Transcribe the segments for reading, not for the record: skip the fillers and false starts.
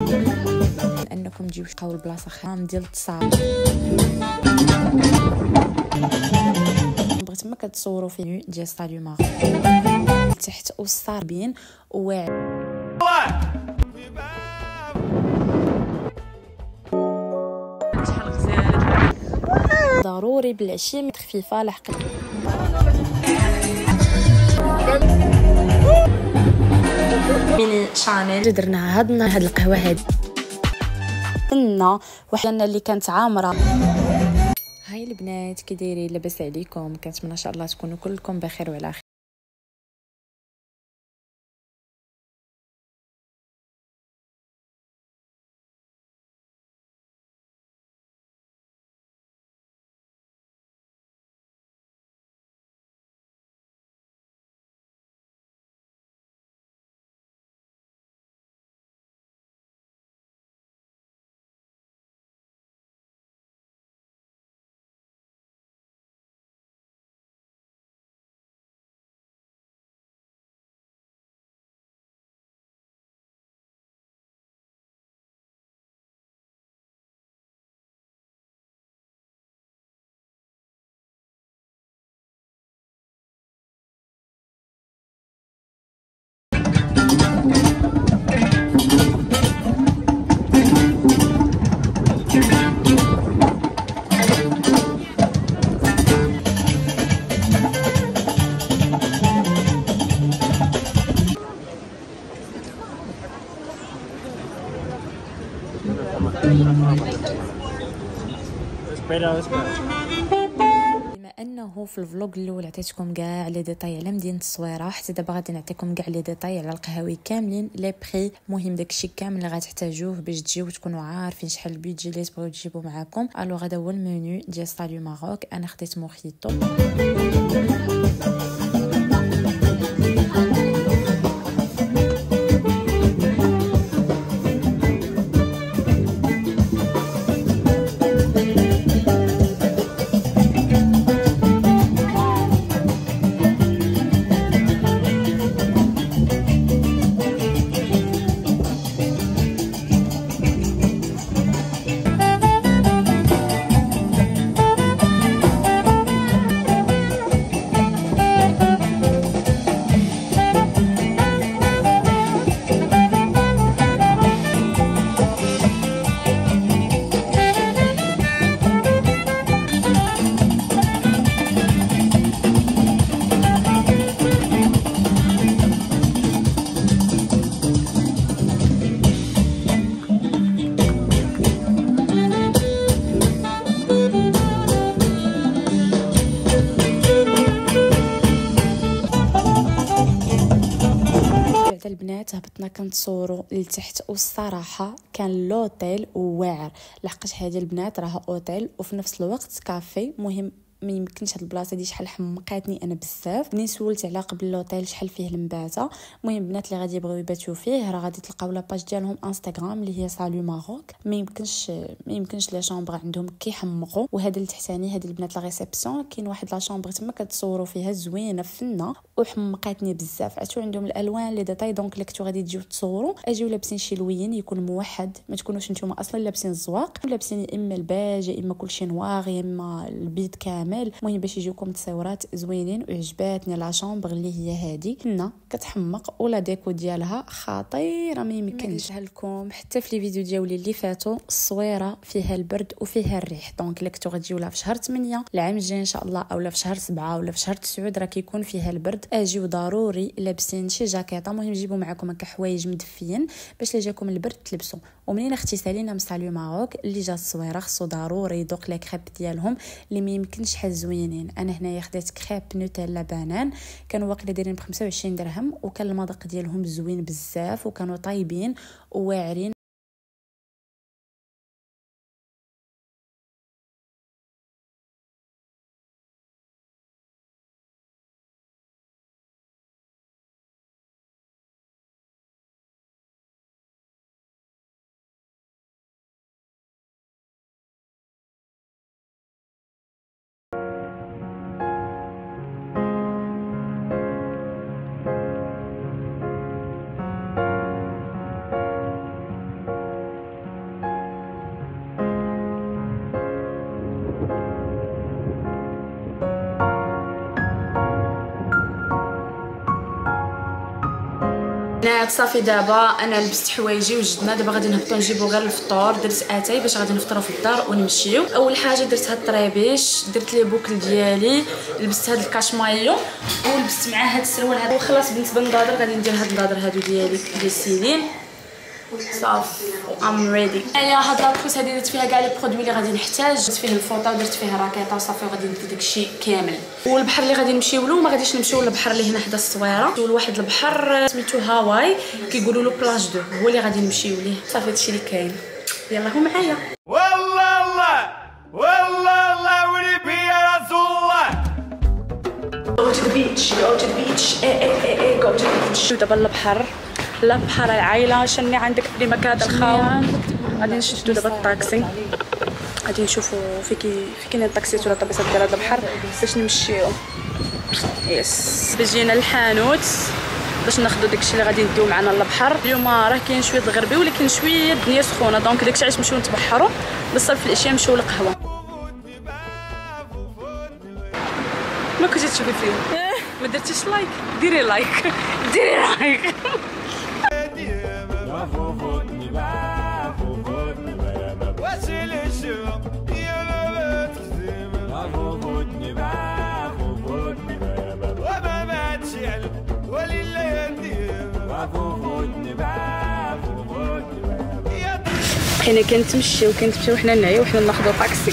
انكم تجيو تلقاو البلاصه خام ديال التصاور. بغيت ما كتصوروا فيه ديال سالو ماغ تحت والصاربين واعر ضروري بالعشيه خفيفه لحق من شانيل درنا هاد القهوه هادي لنا وحنا اللي كانت عامره. هاي البنات كي دايرين؟ لاباس عليكم؟ كنتمنى ان شاء الله تكونوا كلكم بخير وعلى خير. بما انه في الفلوق الاول عطيتكم كاع لي ديتاي على مدينه التصويره، حتى دابا غادي نعطيكم كاع لي ديتاي على القهاوي كاملين، لي بري، مهم داكشي كامل اللي غتحتاجوه باش تجيو تكونوا عارفين شحال البيدجي اللي تبغيو تجيبوا معاكم. الوغ هذا هو المنيو ديال سالو ماروك. انا خديت موخيتو. البنات هبطنا كنتصوروا لتحت، والصراحه كان لوطيل واعر لحقاش هذه البنات راه اوتيل وفي نفس الوقت كافي. مهم ما يمكنش هاد البلاصه دي شحال حمقاتني انا بزاف. منين سولت على قبل اللوطيل شحال فيه المباته، المهم البنات اللي غادي يبغيو يباتوا فيه راه غادي تلقاو لاباج ديالهم انستغرام اللي هي سالو ماروك. ما يمكنش لي شامبر عندهم كيحمقوا. وهذا التحتاني هاد البنات لا ريسبسيون كاين واحد لا شامبر تما كتصوروا فيها زوينه فنه وحمقاتني بزاف. عرفتوا عندهم الالوان لي ديتاي، دونك لكتو غادي تجيو تصوروا اجيو لابسين شي لوين يكون موحد، ما تكونوش نتوما اصلا لابسين الزواق لابسين يا اما الباج يا اما كلشي نواغ يا اما البيض كامل. المهم باش يجيوكم تصويرات زوينين. وعجباتني لا شامبر اللي هي هادي هنا كتحمق، ولا ديكو ديالها خطيره ما يمكنش لكم. حتى في لي فيديو ديالي اللي فاتوا الصويره فيها البرد وفيها الريح، دونك الا كنتو غتجيو لا في شهر 8 العام الجاي ان شاء الله، اولا في شهر 7 ولا في شهر 9 راه كيكون فيها البرد، اجيو ضروري لابسين شي جاكيطه. المهم جيبوا معكم هكا حوايج مدفيين باش لا جاكم البرد تلبسوا. ومنين اختي سالينا من سالو ماروك اللي جات الصويره خصو ضروري يذوق لي كريب ديالهم اللي ما يمكنش شحال زوينين. انا هنايا خديت كريب نوتيلا بانان، كانوا واقيلا دايرين ب 25 درهم، وكان المذاق ديالهم زوين بزاف وكانوا طايبين وواعرين. البنات صافي دابا انا لبست حوايجي وجدنا دابا غادي نهبطوا نجيبوا غير الفطور. درت اتاي باش غادي نفطروا في الدار ونمشيو. اول حاجه درت هاد الطريبيش، درت لي بوكل ديالي، لبست هاد الكاشمايو ولبست معاه هاد السروال هذا. وخلاص بالنسبه للنضاضر غادي ندير هاد النضاضر هادو ديالي ديسيلين صافي ام ريدي. هاد لاكروس هادي درت فيها كاع لي برودوي اللي غادي نحتاج. درت فيه الفوطه ودرت فيه راكيطه وصافي وغادي ندير داكشي كامل. والبحر اللي غادي نمشيو له ما غاديش نمشيو للبحر اللي هنا حدا الصويره، لواحد البحر سميتو هاواي كيقولوا له بلاج دو، هو اللي غادي نمشيو ليه. صافي هادشي اللي كاين. يلا هو معايا. والله الله والله الله ولي يا رسول الله. go to the beach go to the beach go to the beach. دابا البحر العائله شني عندك في مكان الخاو. غادي نشدو دابا الطاكسي، غادي نشوفوا فين الطاكسيات ولا الطبيسات ديال هذا البحر باش نمشيو. يس باش جينا للحانوت باش ناخذوا داكشي اللي غادي نديو معنا للبحر. اليوم راه كاين شويه الغربي ولكن شويه الدنيا سخونه، دونك داكشي علاش نمشيو نتبحروا. بالصرف الاشياء نمشيو للقهوه. ما كنتي تشوفي فيه ما درتيش لايك؟ ديري لايك ديري لايك. حنا كنتمشيو حنا نعيو حنا ناخذوا طاكسي.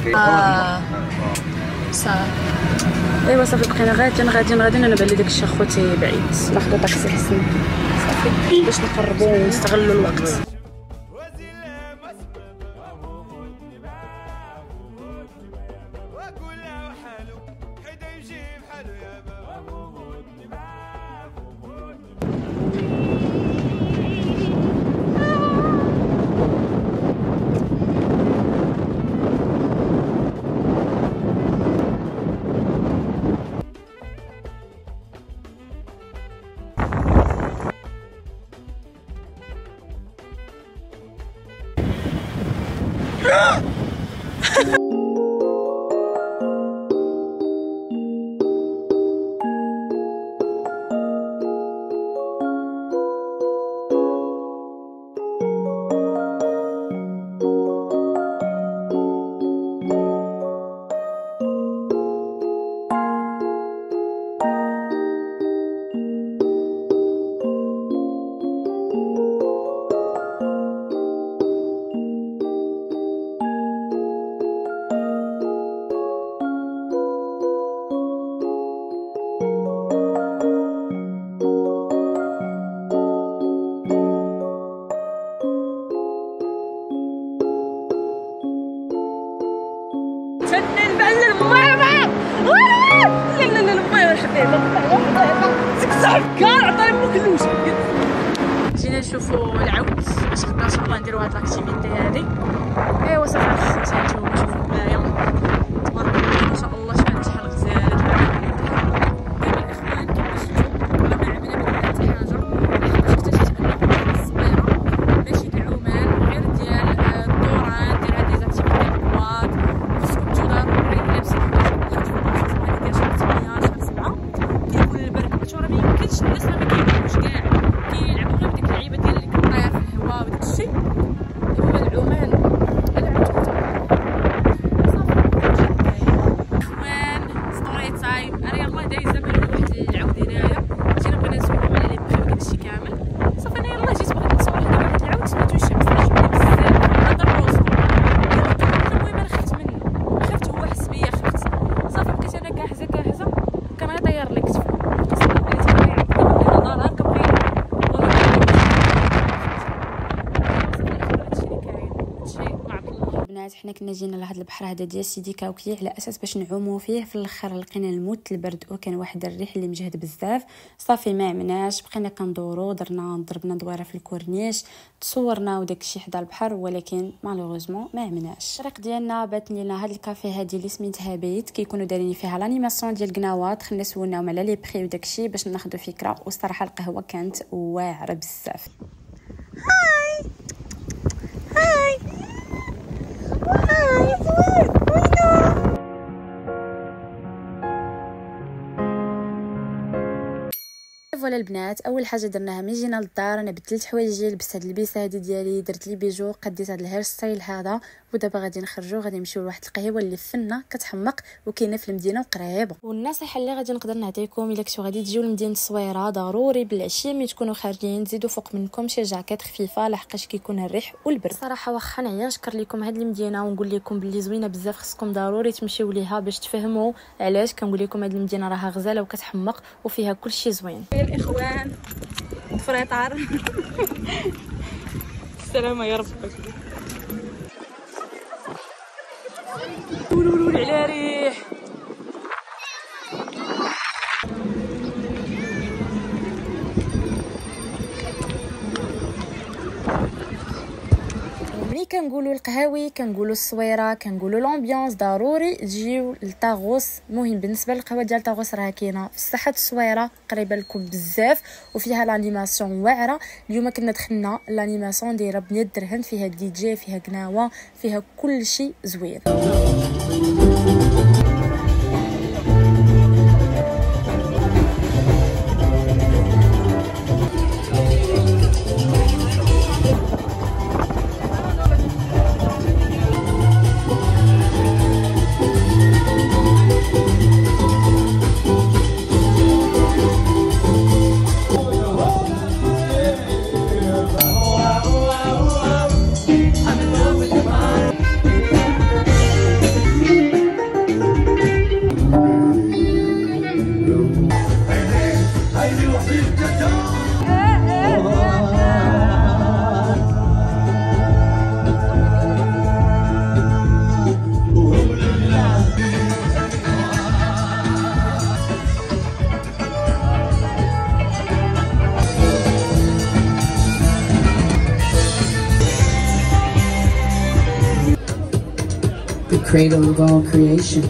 صافي ايوا صافي بقينا غاديين انا بالي داك الشيء خوتي بعيد، ناخذوا طاكسي حسن صافي باش نقربوا ونستغلوا الوقت. جينا نشوفوا العود باش غدا ان شاء الله نديروا هاد لاكتيفيتي هادي. ايوا صافي نشوفوا معايا تبارك الله ما شاء الله شحال غزاله. دابا الاخوان كما شفتوا راه ما عملنا بها حتى حاجه، اكتشفت انه الصغيره ماشي العومان غير ديال الدوران ديال هاد لي زاكتيفيتي كبار خصكم تداروا غير لابسين كيكون البرد راه ما يمكنش الناس ما كيلعبوش كاع، كيلعبوا غير بديك اللعيبه ديال اللي كطاير في الهواء وداك الشيء. هما العومان اخوان ستوري تايم. انا يلاه دايزه من واحد العود هنايا جينا بغينا نسولهم على لي بخي وداك الشيء كامل. صافي انا يلاه جيت بغيت نصور واحد العود سميتو الشمس عجبني بزاف هذا الروز. المهم انا خفت منه، خفت هو حس بيا خفت صافي بقيت انا كاحزه كان غيطير لي كتفو. البنات حنا كنا جينا لهاد البحر هذا ديال سيدي كاوكي على اساس باش نعوموا فيه. في الاخر لقينا الموت البرد وكان واحد الريح اللي مجهد بزاف. صافي ما عمناش بقينا كندورو ضربنا دويره في الكورنيش تصورنا وداك الشيء حدا البحر، ولكن مالوغوزمون ما عمناش. الطريق ديالنا بات لينا هاد الكافي هادي اللي سميتها بيت كيكونوا دايرين فيها لانيماسيون ديال قناوات. خلينا سولناهم على لي بري وداك الشيء باش ناخذوا فكره. والصراحه القهوه كانت واعره بزاف. هاي هاي على البنات، اول حاجه درناها ملي جينا للدار انا بدلت حوايجي، لبست هاد البيسه هادي ديالي، درت لي بيجو، قديت هاد الهير ستايل هذا، ودابا غادي نخرجوا غادي نمشيو لواحد القهيوه اللي فنه كتحمق وكاينه في المدينه وقريبه. والنصيحه اللي غادي نقدر نعطيكم الا كنتو غادي تجيو لمدينه الصويره ضروري بالعشيه ملي تكونوا خارجين تزيدوا فوق منكم شي جاكيت خفيفه لحقاش كيكون الريح والبرد. صراحه واخا نعيا نشكر لكم هاد المدينه ونقول لكم باللي زوينه بزاف، خصكم ضروري تمشيو ليها باش تفهموا علاش كنقول لكم هاد المدينه راها غزاله وكتحمق وفيها كلشي زوين. الاخوان فريطار السلامه يا رب. ولولول على ريح ملي كنقولوا القهاوي كنقولوا الصويره كنقولوا لامبيونس، ضروري تجيو لطاغوس. المهم بالنسبه للقهوه ديال طاغوس راه كاينه في الساحه الصويره قريبه لكم بزاف وفيها لانيماسيون واعره. اليوم كنا دخلنا لانيماسيون دايره ب 100 درهم، فيها دي جي، فيها قناوه، فيها كل شيء زوين. The cradle of all creation.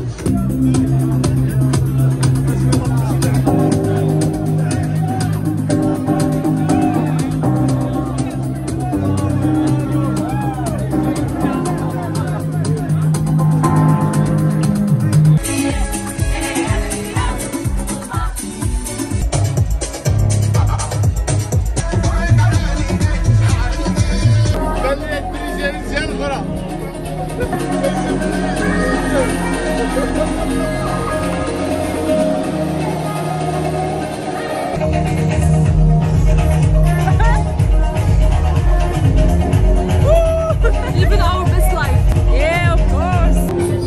living our best life. Yeah, of course.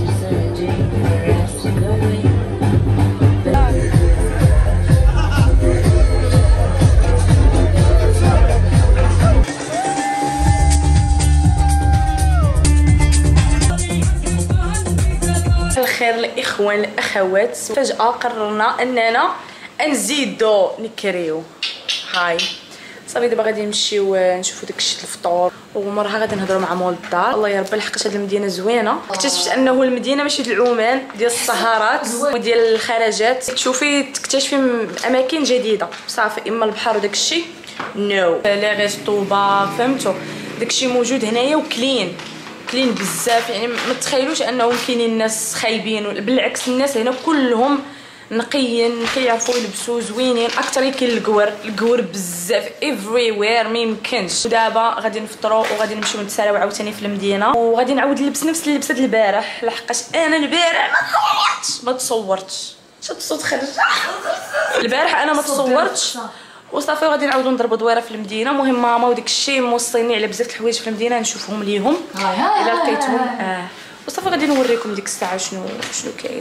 الخير الاخوان الاخوات، فجأة قررنا اننا نزيدو نكريو. هاي صافي دابا غادي نمشيو نشوفوا داكشي الفطور ومرها غادي نهضروا مع مول الدار. الله يا ربي لحقاش هاد المدينه زوينه، اكتشفت انه المدينه ماشي ديال العمان، ديال السهرات وديال الخرجات، تشوفي تكتشفي اماكن جديده. صافي اما البحر وداكشي نو لي ريستو بار فهمتوا، داكشي موجود هنايا وكلين كلين بزاف. يعني ما تخيلوش انهم كاينين ناس خايبين، بالعكس الناس هنا كلهم نقيين كيعرفوا يلبسوا زوينين. اكثر كاين القور بزاف everywhere ما يمكنش. ودابا غادي نفطروا وغادي نمشيو نتساراو عاوتاني في المدينه، وغادي نعاود نلبس نفس اللي لبست البارح، لحقاش انا البارح ما تصورتش شفت الصوت خرج البارح انا ما تصورتش وصافي. غادي نعاودو نضربوا دويره في المدينه. المهم ماما وداك الشيء موصيني على بزاف الحوايج في المدينه نشوفهم ليهم الا لقيتهم وصافي غادي نوريكم ديك الساعه شنو كاين.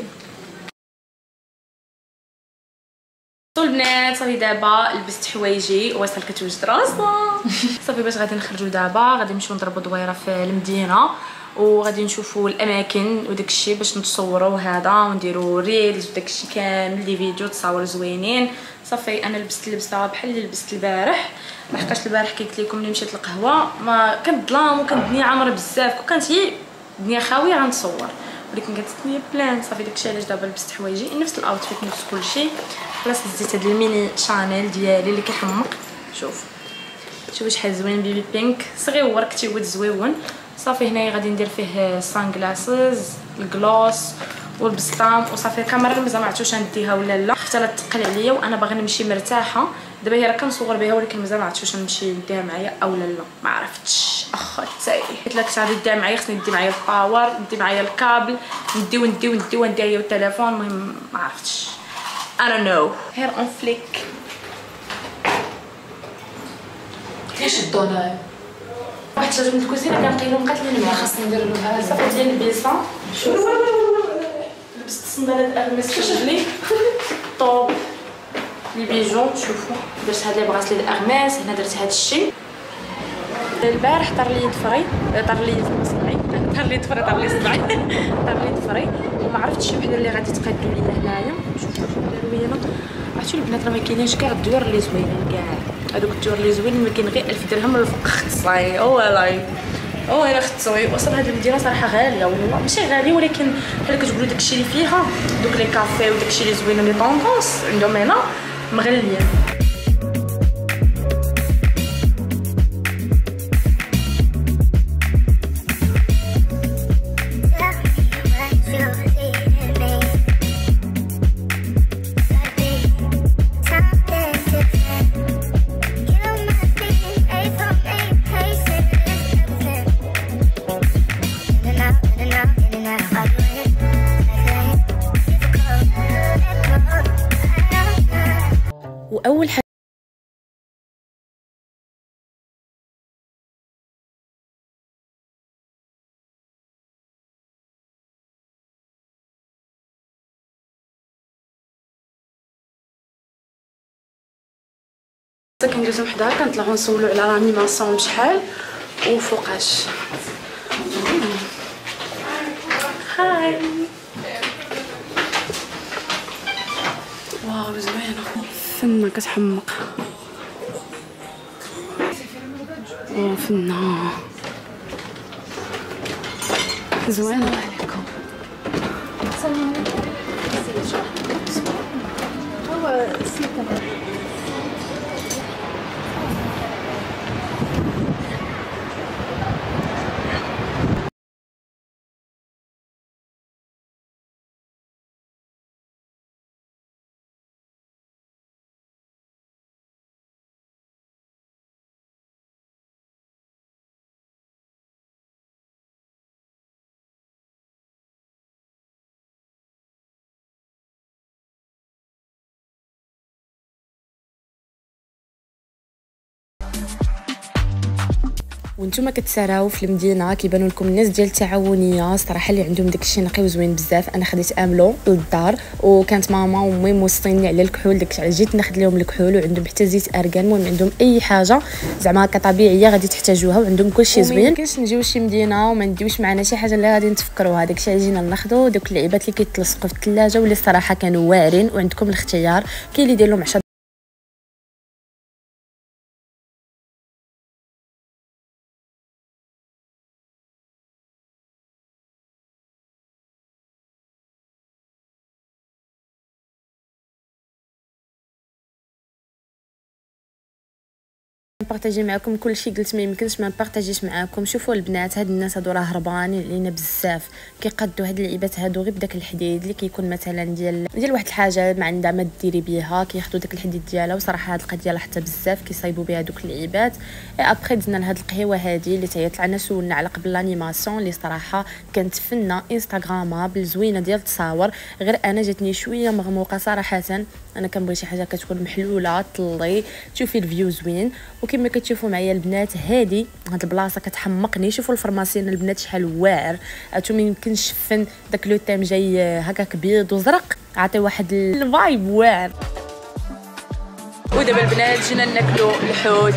البنات صافي دابا لبست حوايجي وصل كتوجد راسها صافي باش غادي نخرجوا دابا، غادي نمشيو نضربوا دويره في المدينه وغادي نشوفوا الاماكن وداك الشيء باش نتصوروا هذا ونديروا ريلز وداك الشيء كامل لي فيديو تصاور زوينين. صافي انا لبست اللبسه بحال اللي لبست البارح، لحقاش البارح كي قلت لكم ملي مشيت للقهوه ما كانت ظلام وكانت الدنيا عامره بزاف وكانت هي الدنيا خاويه غنصور، ولكن كانت الدنيا بلان. صافي داكشي علاش دابا لبست حوايجي نفس الاوتفيت نفس كلشي. خلاص هزيت هاد الميني شانيل ديالي اللي كيحمق، شوفوا شحال زوين بيبي بينك صغيور كتيود زويون. صافي هنايا غادي ندير فيه سان غلاسز الكلوس والبسطام وصافي. الكاميرا مازال ما عرفتش نديها ولا لا، حتى لا تقل عليا وانا باغا نمشي مرتاحه دابا هي راه كنصور بها ولكن مازال ما عرفتش واش نمشي نديها معايا او لا ما عرفتش. اختي قلت لك غادي نديها معايا، خصني ندي معايا الباور، ندي معايا الكابل، ندي هي التليفون. المهم ما عرفتش. I don't know. هير اون فليك. ايش الدوناي واحد شجره الكوزينه كنقيلو مقاتلين معاها. خاصني ندير له هذا صافي ديال البيصه. شوفوا لبست الصندالات اغمس في رجلي طوب لي بيجون. شوفوا درت هاد لي براسلي الاغماس، هنا درت هاد الشيء. البارح طار لي ضفري وما عرفتش شي وحده اللي غادي تقادو ليا هنايا. شوفوا داروا لي هنا. عرفتوا البنات راه ما كاينينش كاع الديور اللي زوينين كاع، هذوك الديور اللي زوينين ما كاين غير 1000 درهم الفوق خصاي. والله الا خصوي. اصلا هاد المدينه صراحه غاليه والله، ماشي غالي ولكن بحال كتقولوا داكشي اللي فيها دوك لي كافي وداكشي اللي زوينين لي طوندونس عندهم هنا مغليين. واول حاجه كندوزو وحدها كنطلعو نسولو على لانيماسيون بشحال وفوقاش. هاي واو زوينه فنه كتحمق. فنه زوينه. السلام عليكم. وانتم كتسراو في المدينه كيبانوا لكم الناس ديال التعاونيه صراحه اللي عندهم داكشي نقي وزوين بزاف. انا خديت املو للدار وكانت ماما وامي موصيني على الكحول، داكشي جيت ناخذ لهم الكحول. وعندهم حتى زيت ارغان. المهم عندهم اي حاجه زعما كطبيعيه غادي تحتاجوها وعندهم كلشي زوين. ميمكنش نجيو شي مدينه وما نديوش معنا شي حاجه اللي غادي نتفكروها. داكشي جينا ناخذوا دوك اللعيبات اللي كيتلصقوا في الثلاجه واللي الصراحه كانوا واعرين وعندكم الاختيار. كاين اللي يدير لهم 10 نبارطاجي معكم كلشي. قلت ما يمكنش ما نبارطاجيش معكم. شوفوا البنات هاد الناس هادو راه هربانين علينا بزاف، كيقادوا هاد اللعيبات هادو غير بداك الحديد اللي كيكون مثلا ديال واحد الحاجه ما عندها ما ديري بها، كياخذوا داك الحديد ديالها. وصراحه هاد القضيه لاحظتها بزاف كيصايبوا بها دوك اللعيبات. ابخي دزنا لهاد القهوه هادي اللي تاهي طلعنا سولنا على قبل لانيماسيون اللي صراحه كانت فنه انستغرامابل زوينه ديال التصاور. غير انا جاتني شويه مغموقه صراحه. انا كنبغي شي حاجه كتكون محلوله طلي تشوفي الفيو زوين. وكما كتشوفوا معايا البنات هادي هاد البلاصه كتحمقني. شوفوا الفرماسيين البنات شحال واعر. عرفتو ما يمكنش فن داك لو تيم جاي هكاك بيض وزرق، عطي واحد الفايب واعر. ودابا البنات جينا ناكلو الحوت.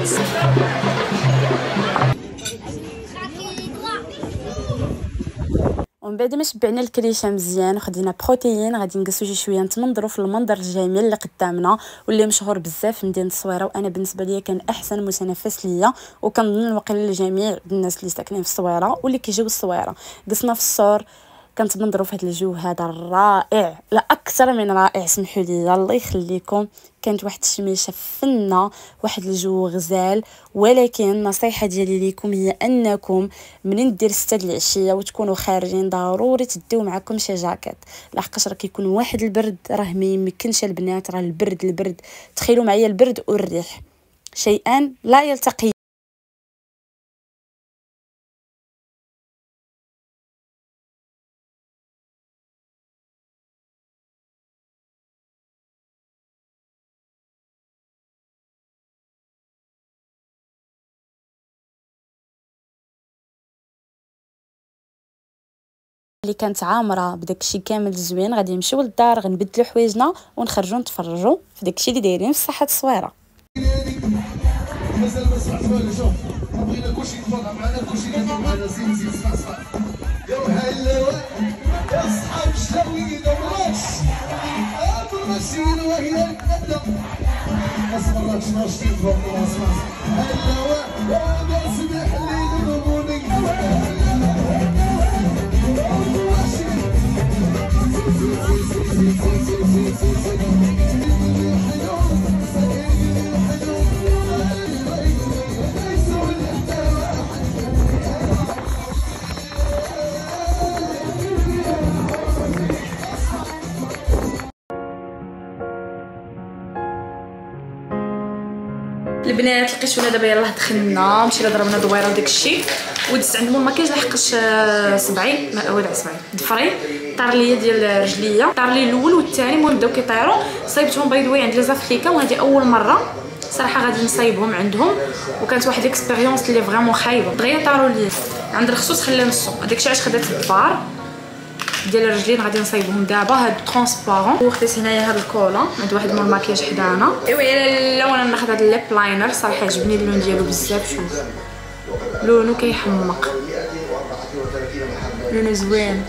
ومن بعد ما شبعنا الكريشه مزيان وخدينا بروتيين غادي نقصو شويه نتمنظروا في المنظر الجميل اللي قدامنا واللي مشهور بزاف في مدينه الصويره. وانا بالنسبه ليا كان احسن متنفس ليا وكنظن واقيلا لجميع الناس اللي ساكنين في الصويره واللي كيجيو الصويره. قصنا في السور كنتنظروا في هذا الجو هذا الرائع، لا اكثر من رائع. سمحوا لي الله يخليكم، كانت واحد الشميشه فنه، واحد الجو غزال. ولكن النصيحه ديالي لكم هي انكم منين دير 6 د العشيه وتكونوا خارجين ضروري تديو معكم شي جاكيت، لحقاش راه كيكون واحد البرد راه ما يمكنش البنات. راه البرد تخيلوا معايا البرد والريح شيئان لا يلتقي. اللي كانت عامره بداك الشيء كامل زوين، غادي نمشيو للدار غنبدلوا حوايجنا ونخرجوا نتفرجوا في داك الشيء اللي دايرين في الصحه التصويره. مازال ما سمعت والو. شوف بغينا كلشي يتفرج معنا، كلشي يدير معنا. زين اسمع يا هلا يا صحاب الشاويين وراش الماشين وهي الندى اصبر شنو شتي فوق اسمع هلا يا سمح لي ضربوني البنات. لقيتونا دابا يلاه دخلنا، مشينا ضربنا دويره وداك الشيء، ودزت عند ماما كاينش لحقاش صبعي ولع صبعي ضفري طار ليا ديال رجليا، طار لي الاول والثاني. المهم بداو كيطيروا، صايبتهم باي ذا واي عند لي زافريكان، وهذه اول مره صراحه غادي نصايبهم عندهم. وكانت واحد الاكسبيريونس اللي فريمون خايبه، دغيا طاروا ليا عند الخصوص خلى نصو. داكشي علاش خدات الدبار ديال الرجلين غادي نصايبهم دابا. هاد ترونسبارون، وخديت هنايا هاد الكولا عند واحد مول ماكياج حدانا. ايوا لا وانا ناخذ هاد الليب لاينر، صراحه عجبني اللون ديالو بزاف. شوف لونو كيحمق، لونو زوين،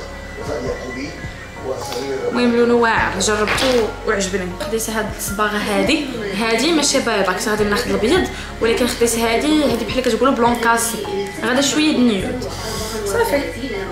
المهم لونو واعر. جربته وعجبني. خديت هاد الصباغه هادي ماشي بيضه، كنت غادي ناخذ الابيض ولكن خديت هادي بحال كتقولوا بلون كاسي، غادا شويه نيود صافي.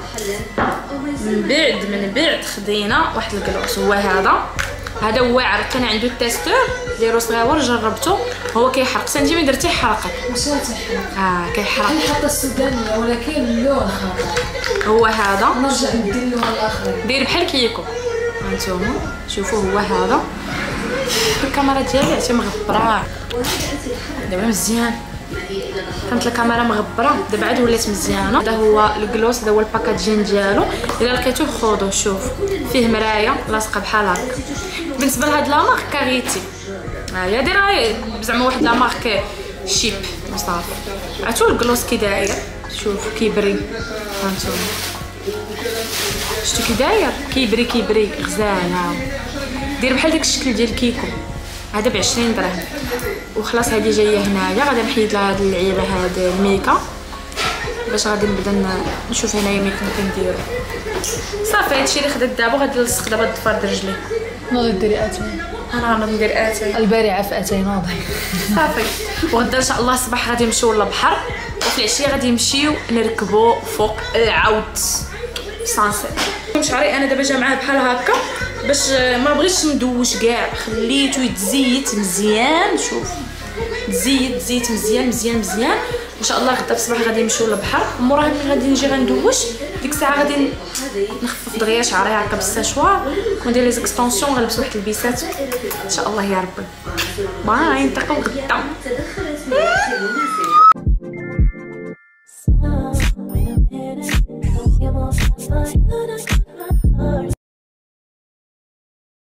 من بعد خدينا واحد الكلوس، هو هذا واعر. كان عنده التيستور ديالو صغيور، جربته هو كيحرق. سنتي من درتي حرقت ماشي تيحرق، كيحرق. حتى السودانيه ولكن اللون خاطر. هو هذا نرجع ندير اللون الاخر داير بحال كيكو. هانتوما شوفوا هو هذا. الكاميرا ديالي عرفتي مغبره دابا مزيان، كانت الكاميرا مغبره دابا عاد ولات مزيانه. هذا هو الكلوس، هذا هو الباكاجين ديالو. الا لقيتوه خذوه، شوف فيه مرايه لاصقه بحال هكا. بالنسبه لهاد لا مارك كاريتي، هي دايره زعما واحد لا مارك شيب صافي. عرفتوا الكلوس كي داير، شوف كيبري. هانتوما شفتوا كي داير كيبري غزال. داير بحال داك الشكل ديال كيكو. هذا ب20 درهم وخلاص. هذه جايه هنايا، غادي نحيد لها هاد اللعيبه هاد الميكا باش غادي نبدا نشوف هنايا ملي كنديرو صافي. هادشي اللي خدات دابا. غادي نلصق دابا الضفر د رجلي. نوضي ديري اتاي، انا غنوض ندير اتاي البارعه في اتاي نوضي صافي. وغدا ان شاء الله الصباح غادي نمشيو للبحر، وفي العشيه غادي نمشيو نركبوا فوق العود سانسيت. شعري انا دابا جا معاه بحال هكا باش ما بغيتش ندوش كاع، خليته يتزيت مزيان. شوف تزيت مزيان. ان شاء الله غدا في الصباح غادي نمشيو للبحر. موراها ملي غادي نجي غندوش ديك الساعه غادي نخفف دغيا شعري هكا بالساشوار وندير لي زيكستونسيون، غنلبس واحد البيسات ان شاء الله يا ربي. باي نتلاقاو غدا.